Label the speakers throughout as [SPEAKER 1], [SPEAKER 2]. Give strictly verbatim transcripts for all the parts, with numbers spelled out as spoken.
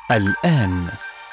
[SPEAKER 1] الآن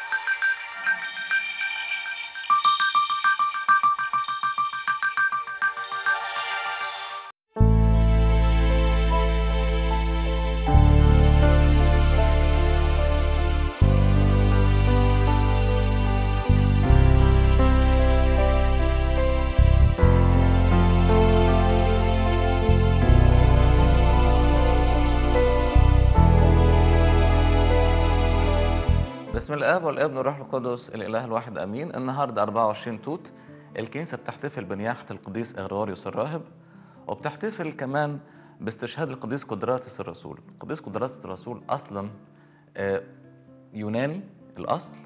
[SPEAKER 2] بسم الآب والابن والروح القدس الإله الواحد آمين. النهارده أربعة وعشرين توت الكنيسة بتحتفل بنياحة القديس إغريغوريوس الراهب، وبتحتفل كمان باستشهاد القديس قدراتس الرسول. القديس قدراتس الرسول أصلا آه، يوناني الأصل،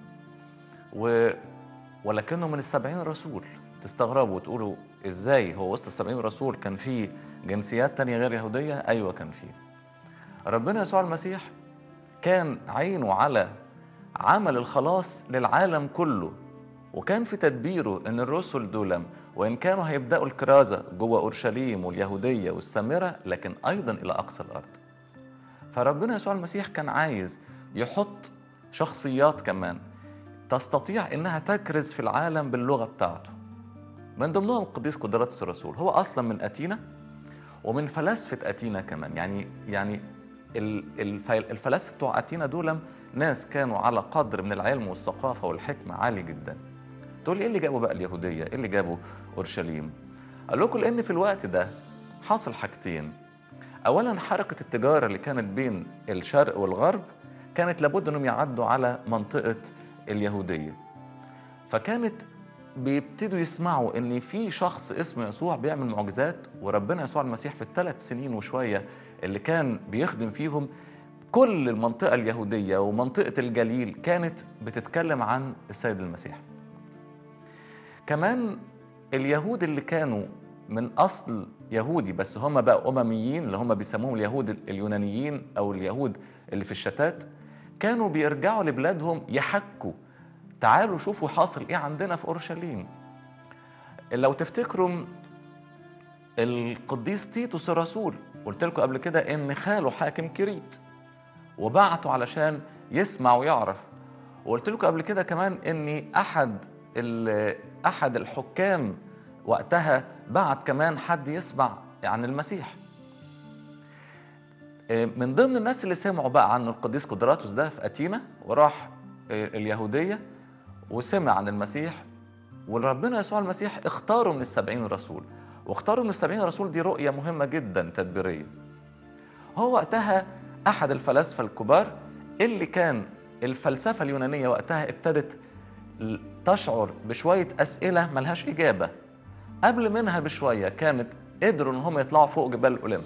[SPEAKER 2] و ولكنه من السبعين رسول. تستغربوا وتقولوا إزاي هو وسط السبعين رسول كان فيه جنسيات تانية غير يهودية؟ أيوة كان فيه. ربنا يسوع المسيح كان عينه على عمل الخلاص للعالم كله، وكان في تدبيره ان الرسل دول وان كانوا هيبداوا الكرازه جوه اورشليم واليهوديه والسامره، لكن ايضا الى اقصى الارض. فربنا يسوع المسيح كان عايز يحط شخصيات كمان تستطيع انها تكرز في العالم باللغه بتاعته، من ضمنهم القديس قدراتس الرسول. هو اصلا من اتينا ومن فلاسفه اتينا كمان، يعني يعني الفلاسفه بتوع اتينا دول ناس كانوا على قدر من العلم والثقافه والحكمه عالي جدا. تقول لي ايه اللي جابوا بقى اليهوديه؟ ايه اللي جابوا اورشليم؟ اقول لكم لان في الوقت ده حصل حاجتين. اولا حركه التجاره اللي كانت بين الشرق والغرب كانت لابد انهم يعدوا على منطقه اليهوديه، فكانت بيبتدوا يسمعوا ان في شخص اسمه يسوع بيعمل معجزات. وربنا يسوع المسيح في الثلاث سنين وشويه اللي كان بيخدم فيهم، كل المنطقه اليهوديه ومنطقه الجليل كانت بتتكلم عن السيد المسيح. كمان اليهود اللي كانوا من أصل يهودي بس هم بقى أمميين، اللي هم بيسموهم اليهود اليونانيين أو اليهود اللي في الشتات، كانوا بيرجعوا لبلادهم يحكوا تعالوا شوفوا حاصل إيه عندنا في أورشليم. لو تفتكروا القديس تيتوس الرسول، قلت لكم قبل كده إن خاله حاكم كريت وبعته علشان يسمع ويعرف. وقلت لكم قبل كده كمان إن أحد أحد الحكام وقتها بعت كمان حد يسمع عن المسيح. من ضمن الناس اللي سمعوا بقى عن القديس قدراتوس ده في أتينا وراح اليهودية وسمع عن المسيح، وربنا يسوع المسيح اختاره من السبعين رسول. واختاره من السبعين رسول دي رؤية مهمة جدا تدبيرية. هو وقتها أحد الفلاسفة الكبار اللي كان الفلسفة اليونانية وقتها ابتدت تشعر بشوية أسئلة ملهاش إجابة. قبل منها بشوية كانت قدروا إن هم يطلعوا فوق جبال الأوليمب.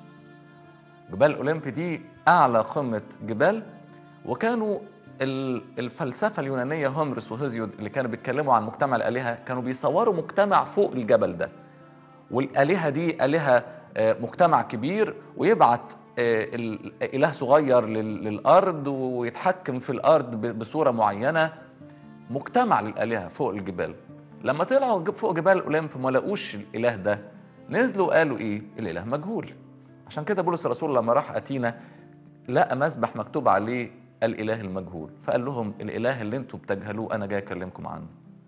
[SPEAKER 2] جبال الأوليمب دي أعلى قمة جبال، وكانوا الفلسفة اليونانية هومرس وهيزيود اللي كانوا بيتكلموا عن مجتمع الآلهة كانوا بيصوروا مجتمع فوق الجبل ده، والآلهة دي آلهة مجتمع كبير ويبعت إله صغير للأرض ويتحكم في الأرض بصورة معينة، مجتمع للآلهة فوق الجبال. لما طلعوا فوق جبال الأوليمب ما لقوش الإله ده، نزلوا وقالوا إيه؟ الإله مجهول. عشان كده بولس الرسول لما راح أتينا لقى مسبح مكتوب عليه الإله المجهول، فقال لهم الإله اللي انتوا بتجهلوه أنا جاي أكلمكم عنه.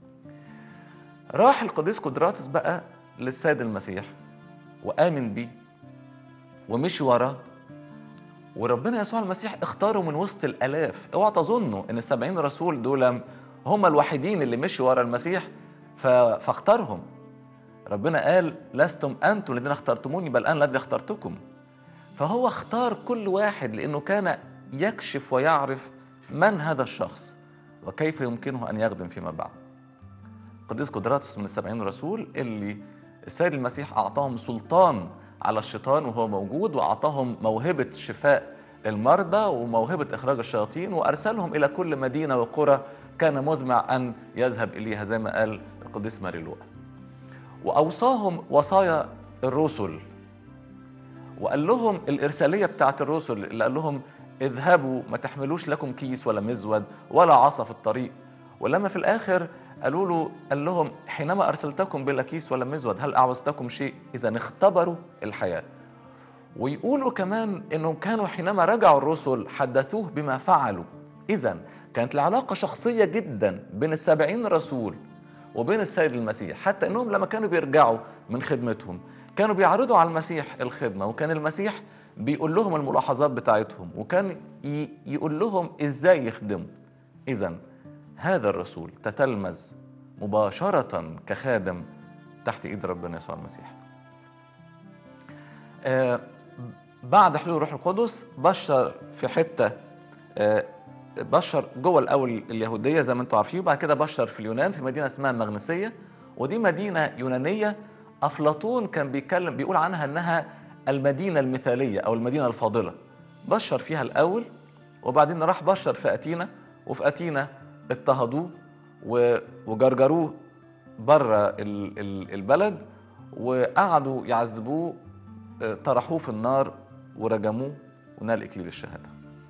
[SPEAKER 2] راح القديس قدراتس بقى للسيد المسيح وآمن بيه ومشي وراه، وربنا يسوع المسيح اختاره من وسط الآلاف. اوعى تظنوا ان السبعين رسول دول هم الوحيدين اللي مشوا ورا المسيح فاختارهم. ربنا قال لستم أنتم الذين اخترتموني بل أنا الذي اخترتكم. فهو اختار كل واحد لأنه كان يكشف ويعرف من هذا الشخص وكيف يمكنه أن يخدم فيما بعد. قديس قدراتوس من السبعين رسول اللي السيد المسيح أعطاهم سلطان على الشيطان وهو موجود، وأعطاهم موهبة شفاء المرضى وموهبة إخراج الشياطين، وأرسلهم إلى كل مدينة وقرى كان مزمع أن يذهب إليها زي ما قال القديس ماري لوقا. وأوصاهم وصايا الرسل وقال لهم الإرسالية بتاعت الرسل اللي قال لهم اذهبوا ما تحملوش لكم كيس ولا مزود ولا عصا في الطريق. ولما في الآخر قالوا له قال لهم حينما أرسلتكم بلا كيس ولا مزود هل أعوزتكم شيء؟ إذا اختبروا الحياة. ويقولوا كمان إنهم كانوا حينما رجعوا الرسل حدثوه بما فعلوا إذن كانت العلاقة شخصية جدا بين السبعين رسول وبين السيد المسيح، حتى أنهم لما كانوا بيرجعوا من خدمتهم كانوا بيعرضوا على المسيح الخدمة، وكان المسيح بيقول لهم الملاحظات بتاعتهم، وكان يقول لهم إزاي يخدموا. إذن هذا الرسول تتلمذ مباشرة كخادم تحت إيد ربنا يسوع المسيح. آه بعد حلول الروح القدس بشر في حتة، آه بشر جوه الأول اليهودية زي ما انتم عارفين، وبعد كده بشر في اليونان في مدينة اسمها المغنيسية، ودي مدينة يونانية أفلاطون كان بيتكلم بيقول عنها أنها المدينة المثالية أو المدينة الفاضلة. بشر فيها الأول، وبعدين راح بشر في أتينا، وفي أتينا اضطهدوه وجرجروه بره البلد وقعدوا يعذبوه، طرحوه في النار ورجموه ونال إكليل الشهادة.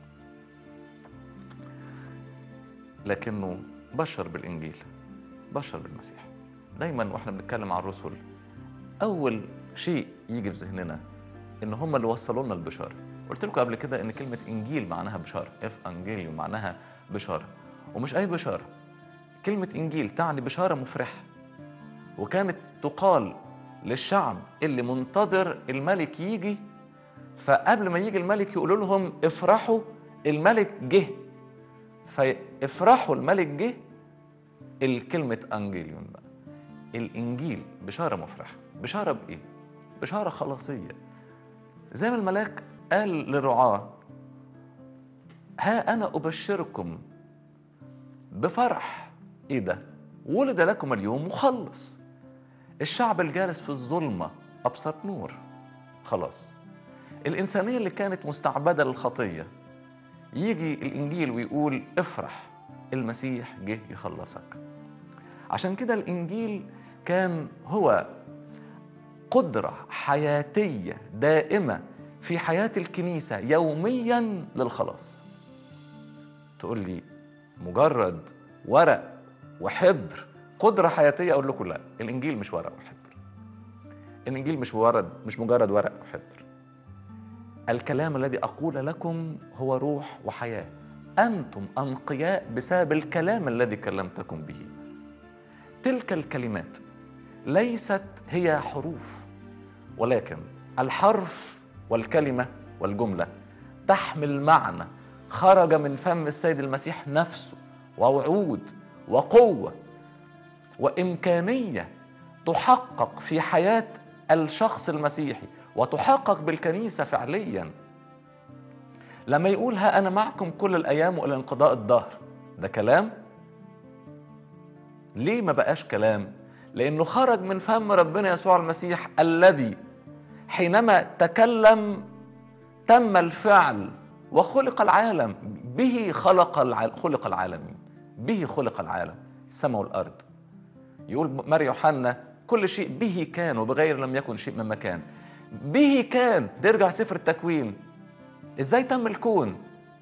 [SPEAKER 2] لكنه بشر بالإنجيل، بشر بالمسيح. دايما واحنا بنتكلم عن الرسل أول شيء يجي في ذهننا إن هم اللي وصلوا لنا البشارة. قلت لكم قبل كده إن كلمة إنجيل معناها بشارة، إف أنجيليو معناها بشارة، ومش أي بشارة. كلمة إنجيل تعني بشارة مفرحة، وكانت تقال للشعب اللي منتظر الملك يجي، فقبل ما يجي الملك يقولوا لهم افرحوا الملك جه، فافرحوا الملك جه. الكلمة أنجيليون بقى، الإنجيل بشارة مفرحة. بشارة بإيه؟ بشارة خلاصية، زي ما الملاك قال للرعاة ها أنا أبشركم بفرح. إيه ده؟ ولد لكم اليوم مخلص. الشعب الجالس في الظلمة أبصر نور. خلاص، الإنسانية اللي كانت مستعبدة للخطية يجي الإنجيل ويقول افرح المسيح جه يخلصك. عشان كده الإنجيل كان هو قدرة حياتية دائمة في حياة الكنيسة يوميا للخلاص. تقول لي مجرد ورق وحبر قدرة حياتية؟ أقول لكم لا، الإنجيل مش ورق وحبر. الإنجيل مش مجرد مش مجرد ورق وحبر. الكلام الذي أقول لكم هو روح وحياة. أنتم أنقياء بسبب الكلام الذي كلمتكم به. تلك الكلمات ليست هي حروف، ولكن الحرف والكلمة والجملة تحمل معنى خرج من فم السيد المسيح نفسه، ووعود وقوة وإمكانية تحقق في حياة الشخص المسيحي وتحقق بالكنيسة فعليا. لما يقول ها أنا معكم كل الأيام وإلى انقضاء الدهر، ده كلام؟ ليه ما بقاش كلام؟ لأنه خرج من فم ربنا يسوع المسيح الذي حينما تكلم تم الفعل وخلق العالم. به خلق العالم، خلق العالمين، به خلق العالم، السماء والأرض. يقول ماري يوحنا كل شيء به كان وبغير لم يكن شيء مما كان. به كان، ترجع سفر التكوين. ازاي تم الكون؟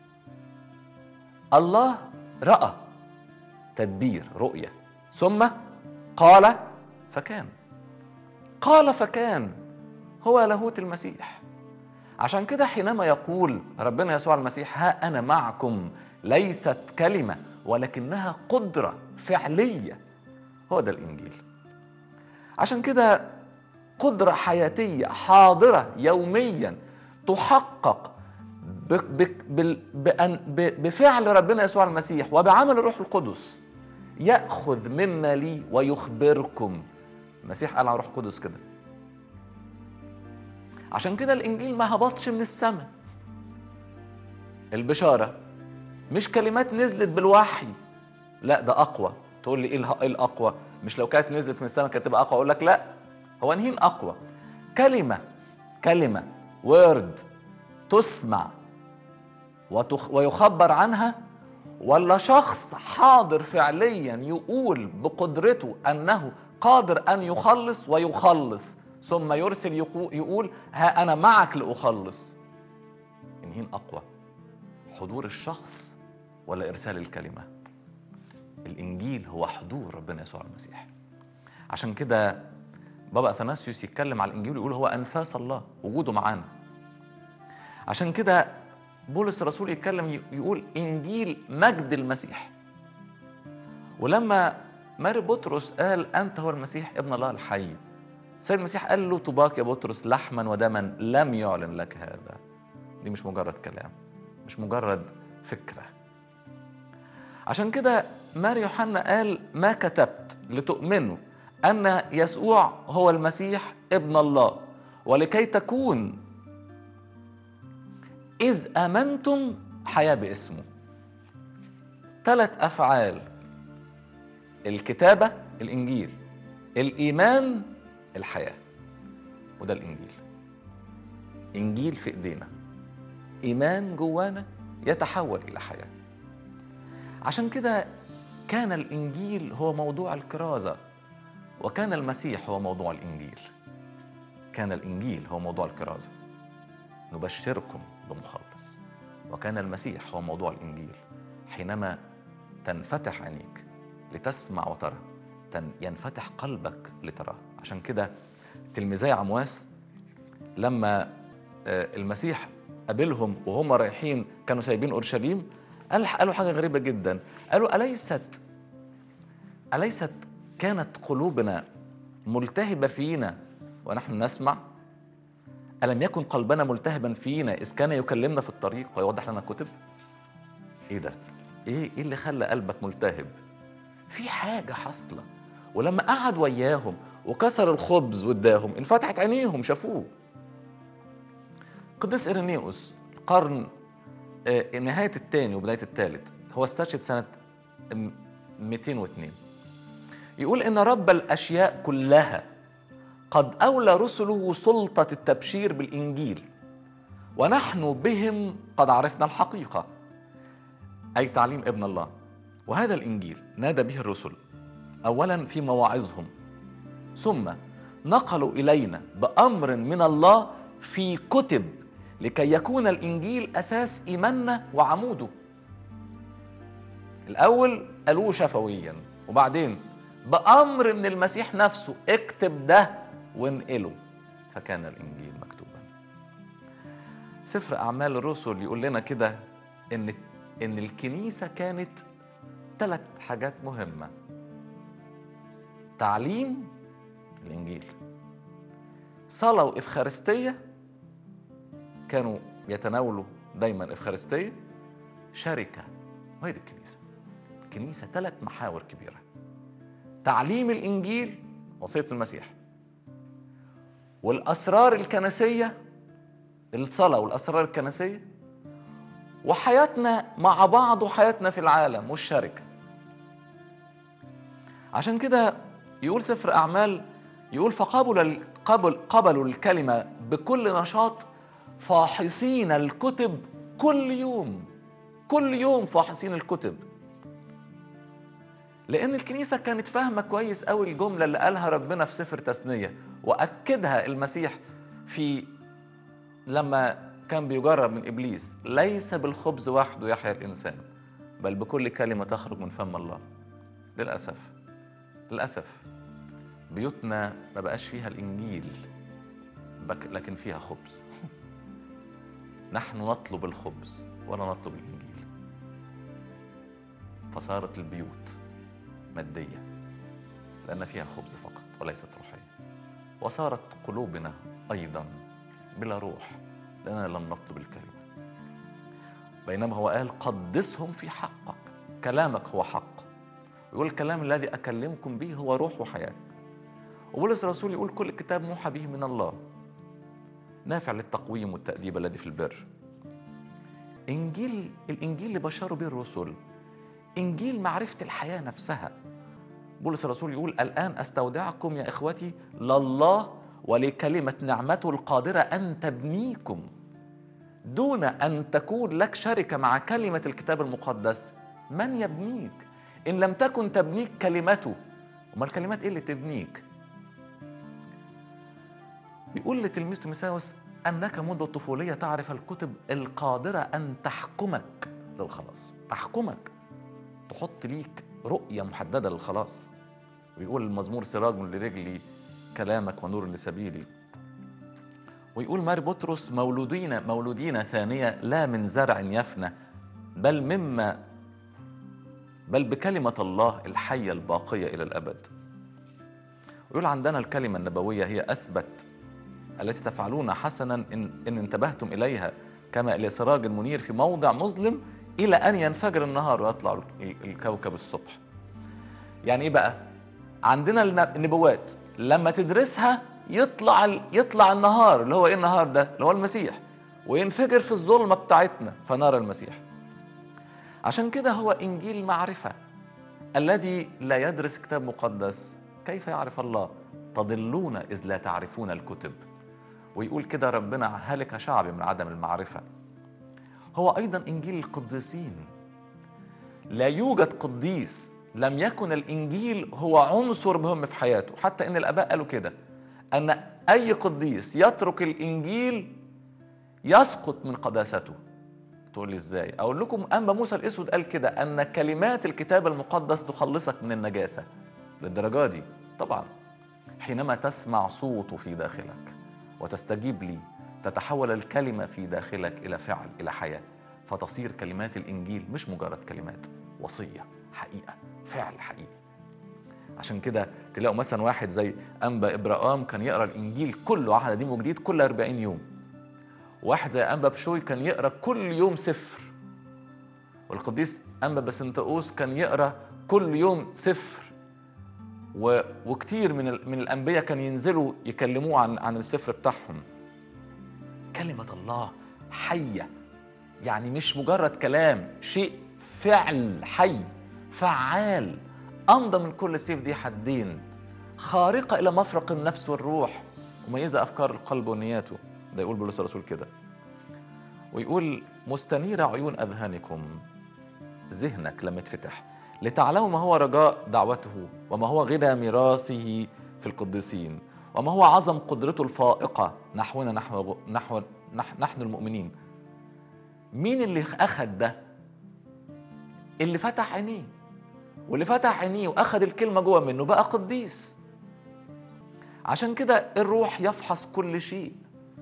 [SPEAKER 2] الله رأى، تدبير، رؤية، ثم قال فكان. قال فكان هو لاهوت المسيح. عشان كده حينما يقول ربنا يسوع المسيح ها أنا معكم، ليست كلمة ولكنها قدرة فعلية، هو ده الإنجيل. عشان كده قدرة حياتية حاضرة يوميا تحقق بفعل ربنا يسوع المسيح وبعمل الروح القدس. يأخذ مما لي ويخبركم. المسيح قال عن الروح القدس كده. عشان كده الإنجيل ما هبطش من السماء. البشارة مش كلمات نزلت بالوحي، لا ده أقوى. تقول لي إيه الأقوى؟ مش لو كانت نزلت من السماء كانت تبقى أقوى؟ أقول لك لا، هو انهين أقوى؟ كلمة كلمة وورد تسمع ويخبر عنها، ولا شخص حاضر فعليا يقول بقدرته أنه قادر أن يخلص ويخلص، ثم يرسل يقول ها أنا معك لأخلص؟ انهين أقوى؟ حضور الشخص ولا إرسال الكلمة؟ الإنجيل هو حضور ربنا يسوع المسيح. عشان كده بابا أثناسيوس يتكلم على الإنجيل ويقول هو أنفاس الله، وجوده معانا. عشان كده بولس الرسول يتكلم يقول إنجيل مجد المسيح. ولما ماري بطرس قال أنت هو المسيح ابن الله الحي، السيد المسيح قال له طوباك يا بطرس، لحما ودما لم يعلن لك هذا. دي مش مجرد كلام، مش مجرد فكرة. عشان كده ماري يوحنا قال ما كتبت لتؤمنوا أن يسوع هو المسيح ابن الله ولكي تكون إذ آمنتم حياة باسمه. ثلاث أفعال: الكتابة الإنجيل، الإيمان الحياة. وده الإنجيل. إنجيل في إيدينا، إيمان جوانا يتحول إلى حياة. عشان كده كان الإنجيل هو موضوع الكرازة، وكان المسيح هو موضوع الإنجيل. كان الإنجيل هو موضوع الكرازة، نبشركم بمخلص، وكان المسيح هو موضوع الإنجيل. حينما تنفتح عينيك لتسمع وترى، ينفتح قلبك لتراه. عشان كده تلميذي عمواس لما المسيح قابلهم وهم رايحين كانوا سايبين أورشليم، قالوا حاجة غريبة جدا. قالوا أليست أليست كانت قلوبنا ملتهبة فينا ونحن نسمع؟ ألم يكن قلبنا ملتهبا فينا إذ كان يكلمنا في الطريق ويوضح لنا الكتب؟ إيه ده؟ إيه إيه اللي خلى قلبك ملتهب؟ في حاجة حاصلة. ولما قعد وياهم وكسر الخبز واداهم انفتحت عينيهم شافوه. قديس إيرينيوس القرن آه نهاية الثاني وبداية الثالث، هو استشهد سنة مئتين واثنين، يقول إن رب الأشياء كلها قد أولى رسله سلطة التبشير بالإنجيل، ونحن بهم قد عرفنا الحقيقة، أي تعليم ابن الله. وهذا الإنجيل نادى به الرسل أولا في مواعظهم، ثم نقلوا إلينا بأمر من الله في كتب لكي يكون الإنجيل أساس إيماننا وعموده. الأول قالوه شفويا، وبعدين بأمر من المسيح نفسه اكتب ده وانقله، فكان الإنجيل مكتوبا. سفر أعمال الرسل يقول لنا كده إن إن الكنيسة كانت ثلاث حاجات مهمة: تعليم الإنجيل، صلاة وإفخارستية، كانوا يتناولوا دايما إفخارستية، شركة. وهي دي الكنيسة. الكنيسة ثلاث محاور كبيرة: تعليم الإنجيل، وصية المسيح، والأسرار الكنسية، الصلاة والأسرار الكنسية، وحياتنا مع بعض وحياتنا في العالم والشركة. عشان كده يقول سفر أعمال، يقول فقبلوا قبل قبلوا الكلمة بكل نشاط فاحصين الكتب كل يوم، كل يوم فاحصين الكتب. لأن الكنيسة كانت فاهمة كويس قوي الجملة اللي قالها ربنا في سفر تثنية، وأكدها المسيح في لما كان بيجرب من إبليس: ليس بالخبز وحده يحيا الإنسان بل بكل كلمة تخرج من فم الله. للأسف للأسف بيوتنا ما بقاش فيها الإنجيل لكن فيها خبز. نحن نطلب الخبز ولا نطلب الإنجيل، فصارت البيوت مادية لأن فيها خبز فقط وليست روحية، وصارت قلوبنا أيضا بلا روح لأننا لم نطلب الكلمة. بينما هو قال قدسهم في حقك، كلامك هو حق. يقول الكلام الذي أكلمكم به هو روح وحياة. وبولس الرسول يقول كل كتاب موحى به من الله نافع للتقويم والتأديب الذي في البر. إنجيل الإنجيل اللي بشروا به الرسل إنجيل معرفة الحياة نفسها. بولس الرسول يقول الآن أستودعكم يا إخوتي لله ولكلمة نعمته القادرة أن تبنيكم، دون أن تكون لك شركة مع كلمة الكتاب المقدس. من يبنيك إن لم تكن تبنيك كلمته؟ وما الكلمات إيه اللي تبنيك؟ بيقول لتلميذ تيموثاوس أنك منذ الطفولية تعرف الكتب القادرة أن تحكمك للخلاص، تحكمك، تحط ليك رؤية محددة للخلاص. ويقول المزمور سراج لرجلي كلامك ونور لسبيلي. ويقول ماري بطرس مولودين مولودين ثانية لا من زرع يفنى بل مما بل بكلمة الله الحية الباقية إلى الأبد. ويقول عندنا الكلمة النبوية هي أثبت التي تفعلون حسنا إن, إن انتبهتم إليها كما إلى سراج منير في موضع مظلم إلى أن ينفجر النهار ويطلع الكوكب الصبح. يعني إيه بقى؟ عندنا النبوات لما تدرسها يطلع يطلع النهار، اللي هو إيه النهار ده؟ اللي هو المسيح، وينفجر في الظلمة بتاعتنا فنرى المسيح. عشان كده هو إنجيل المعرفة. الذي لا يدرس كتاب مقدس كيف يعرف الله؟ تضلون إذ لا تعرفون الكتب. ويقول كده ربنا هلك شعبي من عدم المعرفة. هو أيضا إنجيل القديسين. لا يوجد قديس لم يكن الإنجيل هو عنصر مهم في حياته، حتى إن الآباء قالوا كده أن أي قديس يترك الإنجيل يسقط من قداسته. تقول لي إزاي؟ أقول لكم أنبا موسى الأسود قال كده أن كلمات الكتاب المقدس تخلصك من النجاسة. للدرجة دي؟ طبعا. حينما تسمع صوته في داخلك وتستجيب لي تتحول الكلمة في داخلك إلى فعل، إلى حياة، فتصير كلمات الإنجيل مش مجرد كلمات، وصية حقيقة، فعل حقيقي. عشان كده تلاقوا مثلا واحد زي أنبا إبراهام كان يقرأ الإنجيل كله عهد قديم وجديد كل أربعين يوم. واحد زي أنبا بشوي كان يقرأ كل يوم سفر. والقديس أنبا بسنتؤوس كان يقرأ كل يوم سفر. و... وكتير من ال... من الأنبياء كان ينزلوا يكلموه عن عن السفر بتاعهم. كلمة الله حية، يعني مش مجرد كلام، شيء فعل حي فعال، أمضى من كل سيف ذي حدين، خارقة إلى مفرق النفس والروح، مميزة أفكار القلب ونياته. ده يقول بولس الرسول كده. ويقول مستنير عيون أذهانكم، ذهنك لما يتفتح لتعلموا ما هو رجاء دعوته وما هو غنى ميراثه في القديسين وما هو عظم قدرته الفائقة نحونا نحو نحو نحن المؤمنين. مين اللي أخذ ده؟ اللي فتح عينيه، واللي فتح عينيه وأخذ الكلمة جوه منه بقى قديس. عشان كده الروح يفحص كل شيء.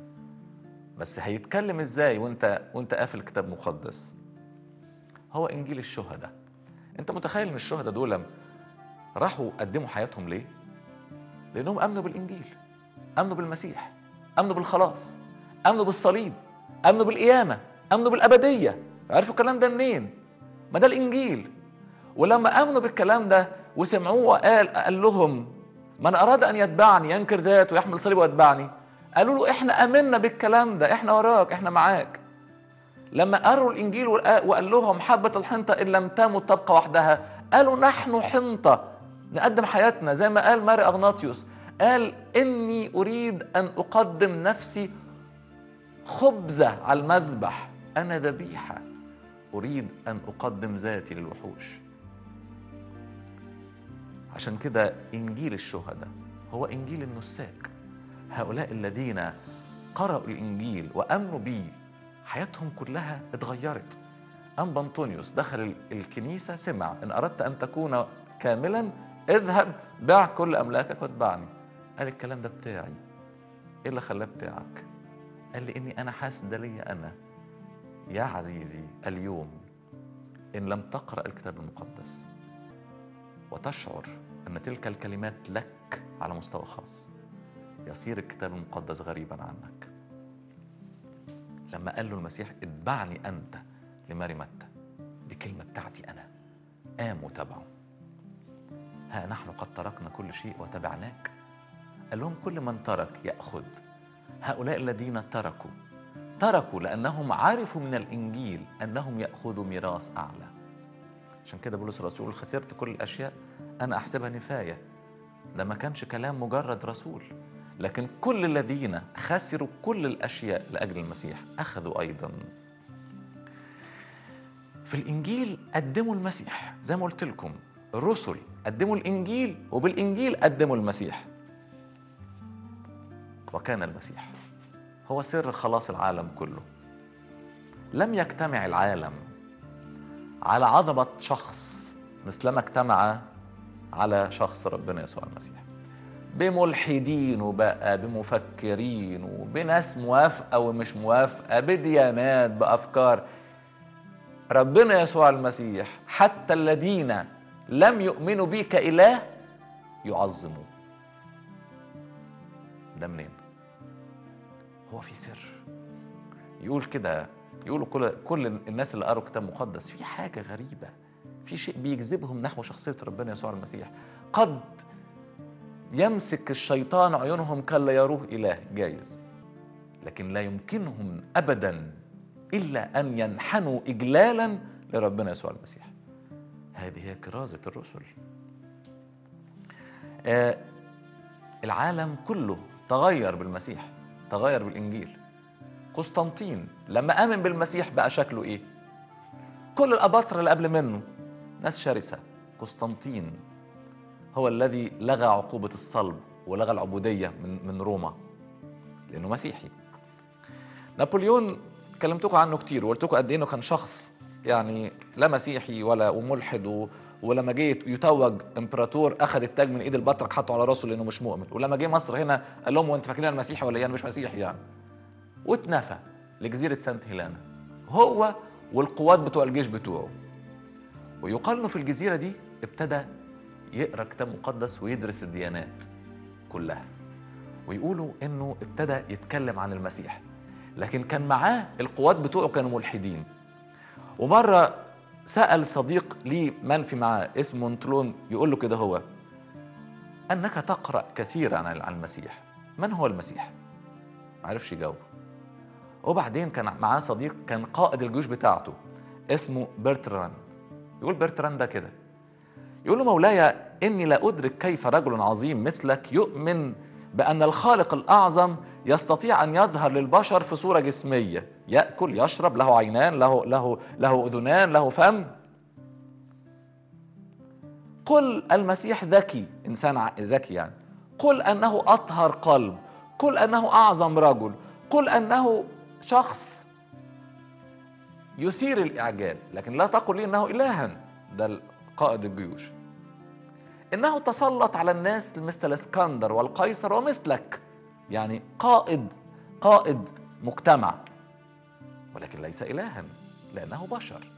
[SPEAKER 2] بس هيتكلم ازاي وانت وانت قافل كتاب مقدس؟ هو انجيل الشهداء. انت متخيل ان الشهداء دول راحوا قدموا حياتهم ليه؟ لانهم امنوا بالانجيل، امنوا بالمسيح، امنوا بالخلاص، امنوا بالصليب، امنوا بالقيامه، امنوا بالابديه. عرفوا الكلام ده منين؟ ما ده الانجيل. ولما امنوا بالكلام ده وسمعوه وقال قال لهم من اراد ان يتبعني ينكر ذاته ويحمل صليبه ويتبعني، قالوا له احنا امنا بالكلام ده، احنا وراك، احنا معاك. لما قروا الانجيل وقال لهم حبه الحنطه ان لم تمت تبقى وحدها، قالوا نحن حنطه نقدم حياتنا. زي ما قال ماري اغناطيوس، قال اني اريد ان اقدم نفسي خبزه على المذبح، انا ذبيحه اريد ان اقدم ذاتي للوحوش. عشان كده انجيل الشهداء هو انجيل النساك. هؤلاء الذين قرأوا الإنجيل وأمنوا به حياتهم كلها اتغيرت. أنبا أنطونيوس دخل الكنيسة سمع إن أردت أن تكون كاملا اذهب بيع كل أملاكك واتبعني. قال الكلام ده بتاعي. إيه اللي خلاه بتاعك؟ قال لي إني أنا حاسس ده ليا أنا. يا عزيزي اليوم إن لم تقرأ الكتاب المقدس وتشعر أن تلك الكلمات لك على مستوى خاص، يصير الكتاب المقدس غريبا عنك. لما قال له المسيح اتبعني أنت لماري متى، دي كلمة بتاعتي أنا، قام وتبعه. ها نحن قد تركنا كل شيء وتبعناك. قال لهم كل من ترك يأخذ. هؤلاء الذين تركوا تركوا لأنهم عرفوا من الإنجيل أنهم يأخذوا ميراث أعلى. عشان كده بولس الرسول خسرت كل الأشياء أنا أحسبها نفاية. ده ما كانش كلام مجرد رسول، لكن كل الذين خسروا كل الأشياء لأجل المسيح أخذوا أيضا. في الإنجيل قدموا المسيح زي ما قلت لكم، الرسل قدموا الإنجيل وبالإنجيل قدموا المسيح. وكان المسيح هو سر خلاص العالم كله. لم يجتمع العالم على عظمة شخص مثلما اجتمع على شخص ربنا يسوع المسيح. بملحدين وبقى بمفكرين وبناس موافقة ومش موافقة، بديانات، بأفكار. ربنا يسوع المسيح حتى الذين لم يؤمنوا بيه كإله يعظموه. ده منين؟ هو في سر. يقول كده، يقولوا كل كل الناس اللي قروا كتاب مقدس في حاجة غريبة، في شيء بيجذبهم نحو شخصية ربنا يسوع المسيح. قد يمسك الشيطان عيونهم كلا يروه إله، جايز، لكن لا يمكنهم أبدا إلا أن ينحنوا إجلالا لربنا يسوع المسيح. هذه هي كرازة الرسل. آه العالم كله تغير بالمسيح، تغير بالإنجيل. قسطنطين لما آمن بالمسيح بقى شكله إيه؟ كل الأباطرة اللي قبل منه ناس شرسة. قسطنطين هو الذي لغى عقوبة الصلب ولغى العبودية من من روما لأنه مسيحي. نابليون كلمتكم عنه كتير وقلت لكم قد إيه إنه كان شخص يعني لا مسيحي ولا وملحد، ولما جه يتوج امبراطور اخذ التاج من ايد البطرك حطه على راسه لانه مش مؤمن، ولما جه مصر هنا قال لهم وانت فاكرين انا مسيحي ولا ايه؟ انا مش مسيحي يعني. واتنفى لجزيره سانت هيلانا هو والقوات بتوع الجيش بتوعه. ويقال انه في الجزيره دي ابتدى يقرا كتاب مقدس ويدرس الديانات كلها، ويقولوا انه ابتدى يتكلم عن المسيح، لكن كان معاه القوات بتوعه كانوا ملحدين. ومره سأل صديق لي منفي معاه اسمه مونتلون، يقول له كده هو أنك تقرأ كثيرا عن المسيح، من هو المسيح؟ ما عرفش يجاوب. وبعدين كان معاه صديق كان قائد الجيوش بتاعته اسمه برتران، يقول برتران ده كده، يقول له مولاي إني لا أدرك كيف رجل عظيم مثلك يؤمن بأن الخالق الأعظم يستطيع أن يظهر للبشر في صورة جسمية، يأكل يشرب، له عينان، له له له أذنان، له فم. قل المسيح ذكي، إنسان ذكي يعني، قل أنه أطهر قلب، قل أنه أعظم رجل، قل أنه شخص يثير الإعجاب، لكن لا تقل لي أنه إلها. ده قائد الجيوش. إنه تسلط على الناس مثل الإسكندر والقيصر ومثلك، يعني قائد قائد مجتمع، ولكن ليس إلها لأنه بشر.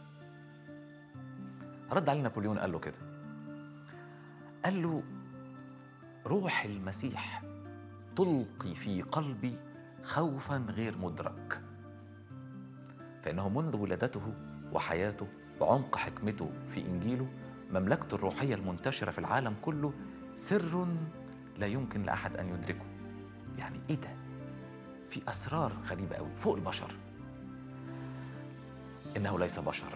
[SPEAKER 2] رد عليه نابليون قال له كده، قال له روح المسيح تلقي في قلبي خوفا غير مدرك، فإنه منذ ولادته وحياته وعمق حكمته في إنجيله مملكته الروحية المنتشرة في العالم كله سر لا يمكن لأحد أن يدركه. يعني إيه ده؟ في أسرار غريبة قوي فوق البشر. إنه ليس بشرا،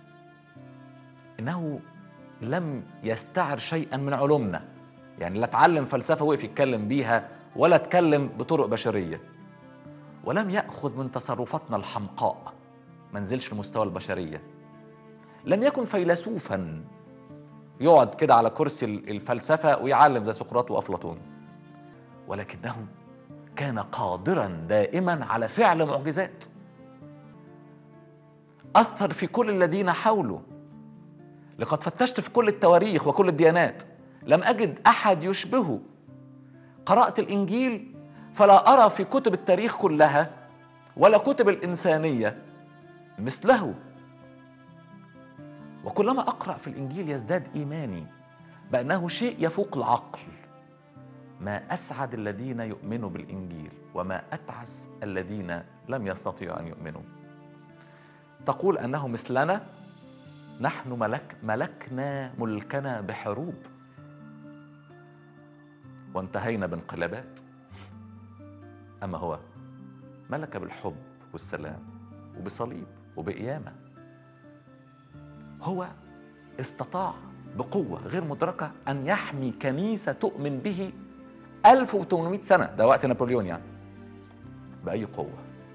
[SPEAKER 2] إنه لم يستعر شيئا من علومنا، يعني لا اتعلم فلسفة وقف يتكلم بيها ولا اتكلم بطرق بشرية، ولم يأخذ من تصرفاتنا الحمقاء، ما نزلش لمستوى البشرية. لم يكن فيلسوفا يقعد كده على كرسي الفلسفة ويعلم زي سقراط وأفلاطون، ولكنه كان قادرا دائما على فعل معجزات، أثر في كل الذين حوله. لقد فتشت في كل التواريخ وكل الديانات لم أجد أحد يشبهه. قرأت الإنجيل فلا أرى في كتب التاريخ كلها ولا كتب الإنسانية مثله. وكلما أقرأ في الإنجيل يزداد إيماني بأنه شيء يفوق العقل. ما أسعد الذين يؤمنوا بالإنجيل وما أتعس الذين لم يستطيعوا أن يؤمنوا. تقول أنه مثلنا، نحن ملك ملكنا ملكنا بحروب وانتهينا بانقلابات، أما هو ملك بالحب والسلام وبصليب وبقيامة. هو استطاع بقوة غير مدركة أن يحمي كنيسة تؤمن به ألف وثمانمائة سنة، ده وقت نابليون يعني، بأي قوة.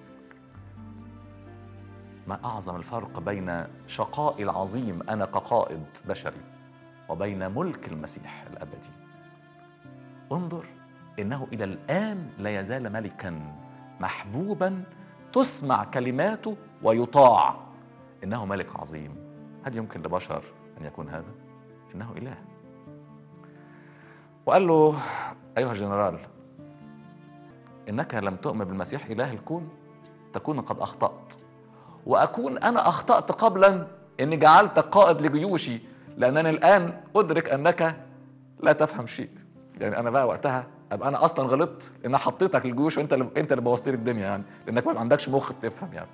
[SPEAKER 2] ما أعظم الفرق بين شقائي العظيم أنا كقائد بشري وبين ملك المسيح الأبدي. انظر إنه إلى الآن لا يزال ملكا محبوبا تسمع كلماته ويطاع. إنه ملك عظيم. هل يمكن لبشر أن يكون هذا؟ إنه إله. وقال له: أيها الجنرال، إنك لم تؤمن بالمسيح إله الكون تكون قد أخطأت، وأكون أنا أخطأت قبلا إني جعلتك قائد لجيوشي، لأنني الآن أدرك أنك لا تفهم شيء. يعني أنا بقى وقتها أبقى أنا أصلا غلطت إن حطيتك الجيوش، وأنت اللي أنت اللي بوظت لي الدنيا، يعني لأنك ما عندكش مخ تفهم. يعني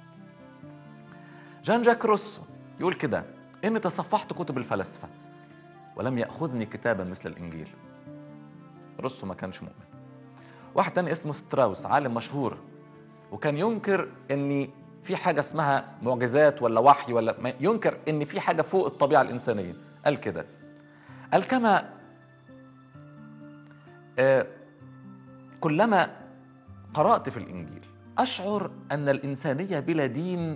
[SPEAKER 2] جان جاك روسو يقول كده: إني تصفحت كتب الفلاسفة ولم يأخذني كتابا مثل الإنجيل. روسو ما كانش مؤمن. واحد تاني اسمه ستراوس، عالم مشهور، وكان ينكر ان في حاجه اسمها معجزات ولا وحي، ولا ينكر ان في حاجه فوق الطبيعه الانسانيه. قال كده، قال: كما آه كلما قرأت في الإنجيل أشعر أن الإنسانية بلا دين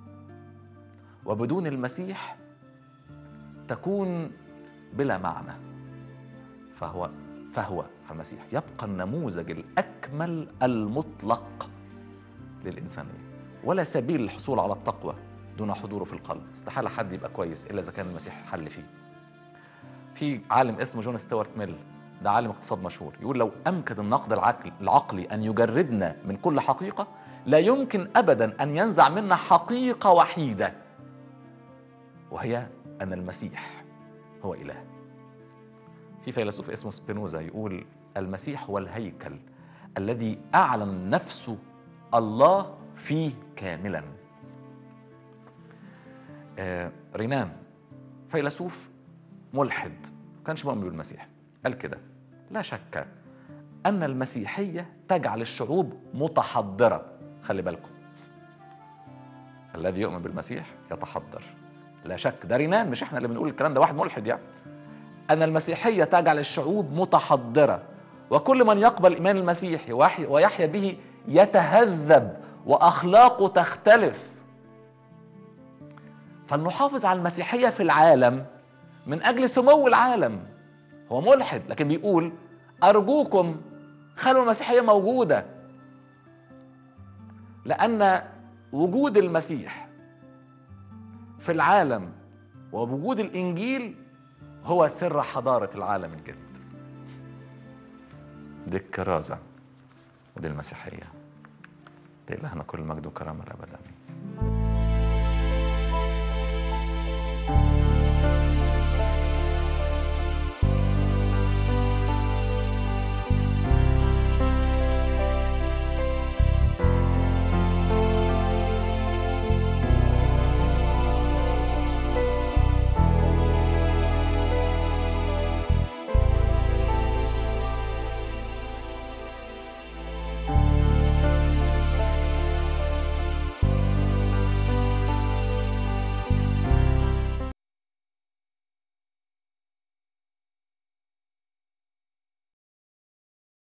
[SPEAKER 2] وبدون المسيح تكون بلا معنى، فهو فهو المسيح يبقى النموذج الأكمل المطلق للإنسانية، ولا سبيل للحصول على التقوى دون حضوره في القلب. استحالة حد يبقى كويس إلا إذا كان المسيح حل فيه. في عالم اسمه جون ستيوارت ميل، ده عالم اقتصاد مشهور، يقول: لو أمكن النقد العقل العقلي أن يجردنا من كل حقيقة، لا يمكن أبدا أن ينزع منا حقيقة وحيدة، وهي أن المسيح هو إله. في فيلسوف اسمه سبينوزا يقول: المسيح هو الهيكل الذي أعلن نفسه الله فيه كاملا. آه رينان فيلسوف ملحد ما كانش مؤمن بالمسيح، قال كده: لا شك أن المسيحية تجعل الشعوب متحضرة. خلي بالكم، الذي يؤمن بالمسيح يتحضر، لا شك. ده رينان، مش احنا اللي بنقول الكلام ده، واحد ملحد يعني. أن المسيحية تجعل الشعوب متحضرة، وكل من يقبل الإيمان المسيحي ويحيا به يتهذب وأخلاقه تختلف. فلنحافظ على المسيحية في العالم من أجل سمو العالم. هو ملحد لكن بيقول: أرجوكم خلوا المسيحية موجودة، لأن وجود المسيح في العالم ووجود الإنجيل هو سر حضارة العالم الجديد. دي الكرازة ودي المسيحية. لإلهنا كل المجد وكرامة أبدا.